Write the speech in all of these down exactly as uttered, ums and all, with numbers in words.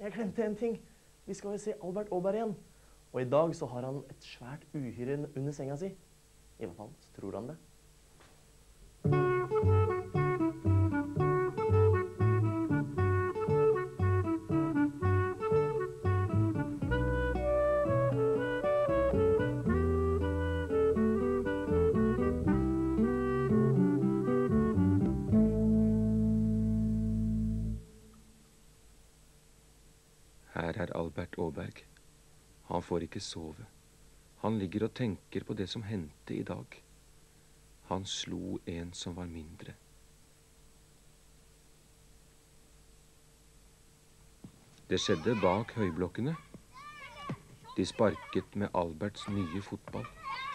jeg glemte en ting. Vi skal jo se Albert Åberg igjen. Og i dag så har han et svært uhyre under senga si. I hvert fall så tror han det. Her er Albert Åberg. Han får ikke sove. Han ligger og tenker på det som hendte i dag. Han slo en som var mindre. Det skjedde bak høyblokkene. De sparket med Alberts nye fotball.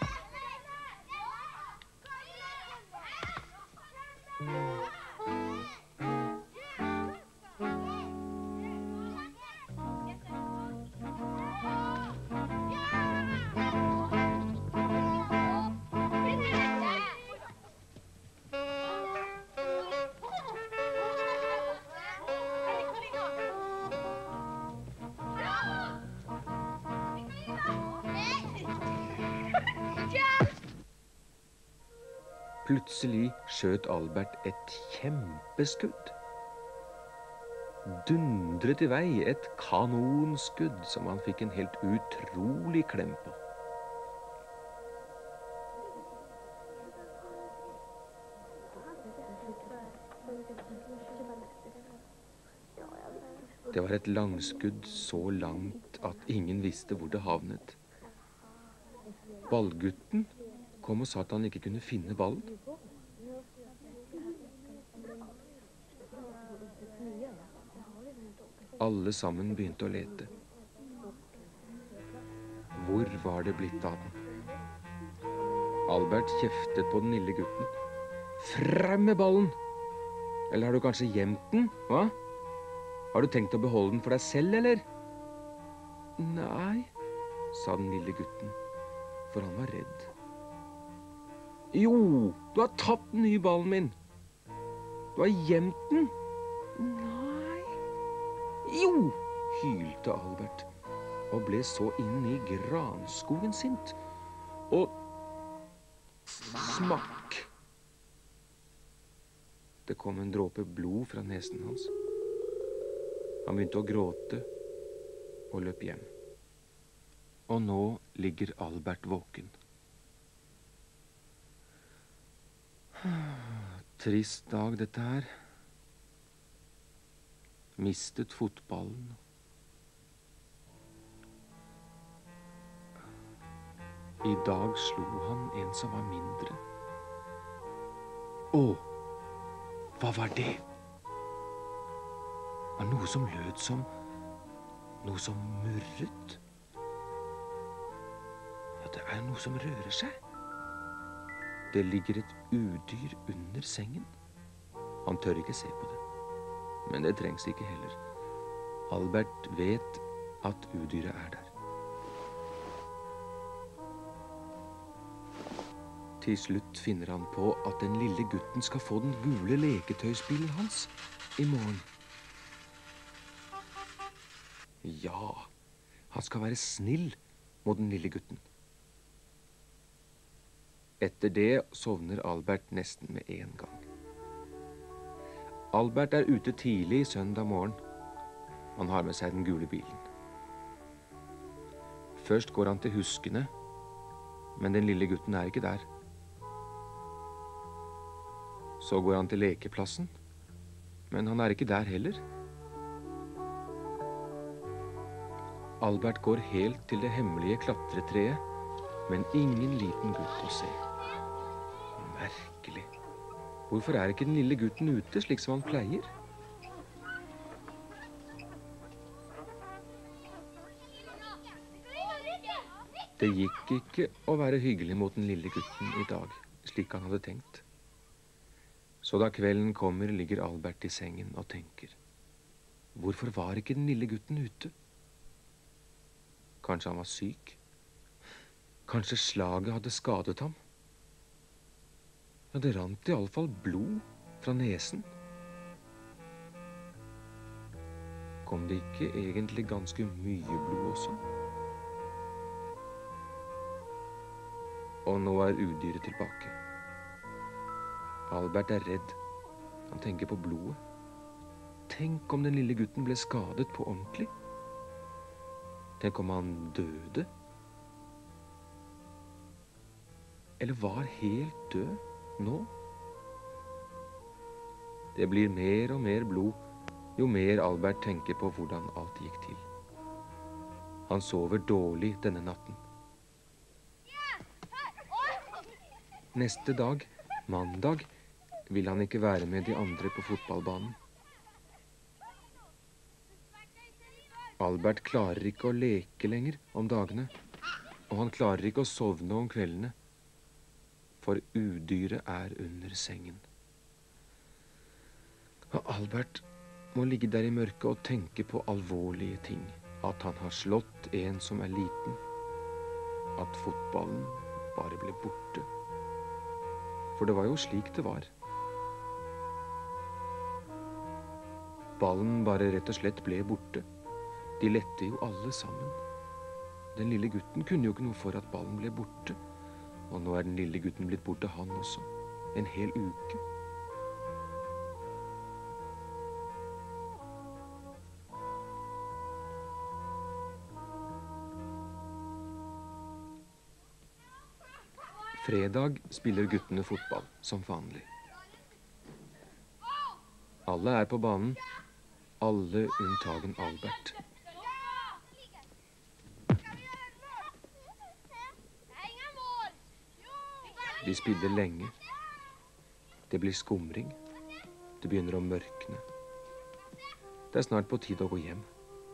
Plutselig skjøt Albert et kjempeskudd. Dundret i vei et kanonskudd som han fikk en helt utrolig klem på. Det var et langskudd så langt at ingen visste hvor det havnet. Ballgutten kom og sa at han ikke kunne finne ballen. Alle sammen begynte å lete. Hvor var det blitt av den? Albert kjeftet på den lille gutten. Frem med ballen! Eller har du kanskje gjemt den, hva? Har du tenkt å beholde den for deg selv, eller? Nei, sa den lille gutten, for han var redd. Jo, du har tatt den nye ballen min. Du har gjemt den. Nei. Jo, hylte Albert, og ble så inn i granskogen sint. Og smakk. Det kom en dråpe blod fra nesen hans. Han begynte å gråte og løp hjem. Og nå ligger Albert våken. Trist dag dette her. Mistet fotballen. I dag slo han en som var mindre. Å, hva var det? Det var noe som lød som noe som murret. Ja, det er noe som rører seg. Det ligger et udyr under sengen. Han tør ikke se på det. Men det trengs ikke heller. Albert vet at udyret er der. Til slutt finner han på at den lille gutten skal få den gule leketøysbilen hans i morgen. Ja, han skal være snill mot den lille gutten. Etter det sovner Albert nesten med en gang. Albert er ute tidlig søndag morgen. Han har med seg den gule bilen. Først går han til Huskene, men den lille gutten er ikke der. Så går han til lekeplassen, men han er ikke der heller. Albert går helt til det hemmelige klatretreet, men ingen liten gutt å se. Merkelig. Hvorfor er ikke den lille gutten ute slik som han pleier? Det gikk ikke å være hyggelig mot den lille gutten i dag, slik han hadde tenkt. Så da kvelden kommer, ligger Albert i sengen og tenker. Hvorfor var ikke den lille gutten ute? Kanskje han var syk? Kanskje slaget hadde skadet ham? Ja, det rant i alle fall blod fra nesen. kom det ikke egentlig ganske mye blod også? Og nå er udyret tilbake. Albert er redd. Han tenker på blodet. Tenk om den lille gutten ble skadet på ordentlig? Tenk om han døde? Eller var helt død nå? Det blir mer og mer blod, jo mer Albert tenker på hvordan alt gikk til. Han sover dårlig denne natten. Neste dag, mandag, vil han ikke være med de andre på fotballbanen. Albert klarer ikke å leke lenger om dagene, og han klarer ikke å sovne om kveldene, for udyret er under sengen. Og Albert må ligge der i mørket og tenke på alvorlige ting. At han har slått en som er liten. At fotballen bare ble borte. For det var jo slik det var. Ballen bare rett og slett ble borte. De lette jo alle sammen. Den lille gutten kunne jo ikke noe for at ballen ble borte. Og nå er den lille gutten blitt borte, han også. En hel uke. Fredag spiller guttene fotball, som vanlig. Alle er på banen, alle unntagen Albert. De spiller lenge. Det blir skumring. Det begynner å mørkne. Det er snart på tide å gå hjem.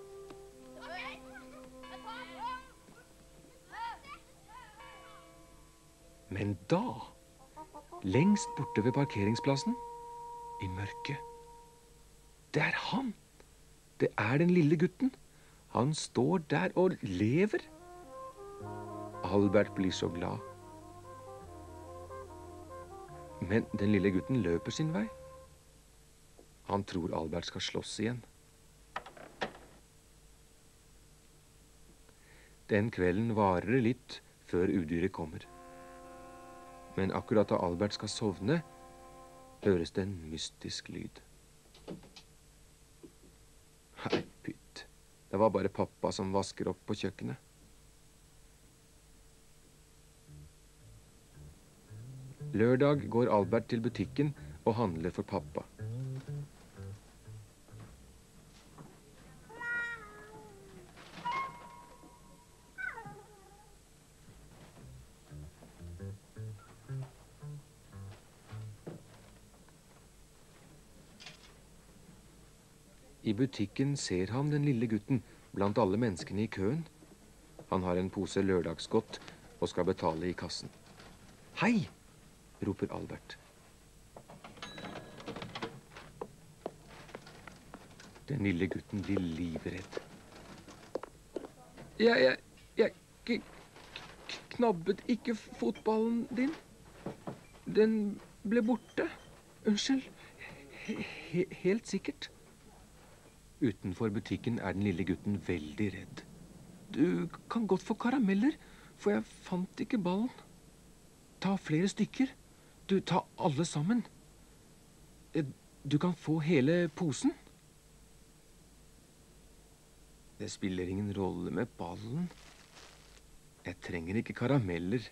Men da, lengst borte ved parkeringsplassen, i mørket, det er han. Det er den lille gutten. Han står der og lever. Albert blir så glad. Men den lille gutten løper sin vei. Han tror Albert skal slåss igjen. Den kvelden varer det litt før udyret kommer. Men akkurat da Albert skal sovne, høres det en mystisk lyd. Hei, pytt. Det var bare pappa som vasker opp på kjøkkenet. Lørdag går Albert til butikken og handler for pappa. I butikken ser han den lille gutten blant alle menneskene i køen. Han har en pose lørdagsgodt og skal betale i kassen. Hei, roper Albert. Den lille gutten blir livredd. Jeg, jeg, jeg k k knabbet ikke fotballen din. Den ble borte. Unnskyld. He helt sikkert. Utenfor butikken er den lille gutten veldig redd. Du kan godt få karameller, for jeg fant ikke ballen. Ta flere stykker. Du, ta alle sammen. Du kan få hele posen. Det spiller ingen rolle med ballen. Jeg trenger ikke karameller.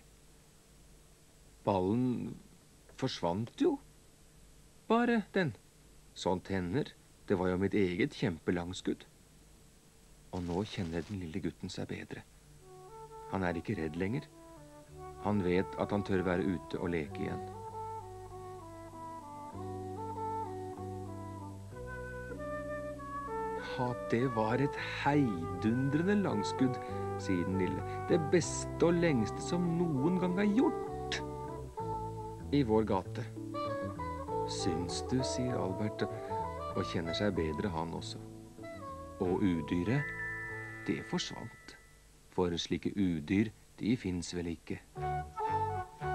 Ballen forsvant jo. Bare den. Sånt hender. Det var jo mitt eget kjempelangskudd. Og nå kjenner den lille gutten seg bedre. Han er ikke redd lenger. Han vet at han tør være ute og leke igjen. Ja, det var et heidundrende langskudd, sier den lille. Det beste og lengste som noen gang er gjort i vår gate. Syns du, sier Albert, og kjenner seg bedre han også. Og udyret, det forsvant. For slike udyr, de finnes vel ikke.